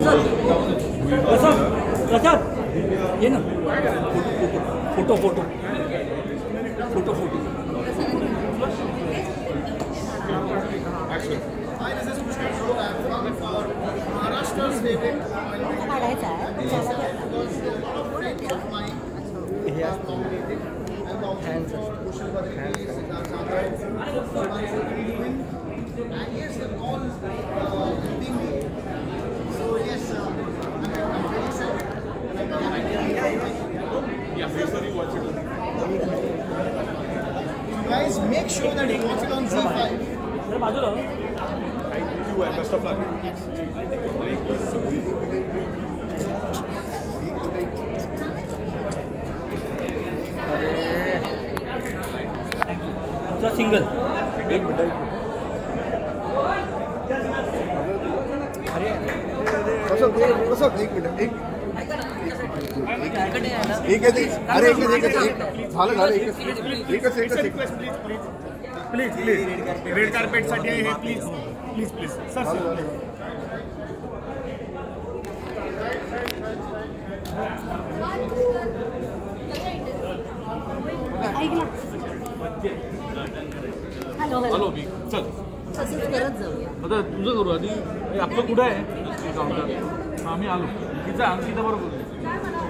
प्रसाद ये ना photo photo photo photo Guys, make sure that you watch it on Z5. बाजू रहो Thank you and best of luck. Single एक minute एक minute एक अरे एक झालं प्लीज रेड कार्पेट साठी आहे हे प्लीज सर हॅलो मी चल करत जाऊया आता तुझं करू आधी आपलं कुठं आहे काउंटर आम्ही आलो तिचा अंकिता बरोबर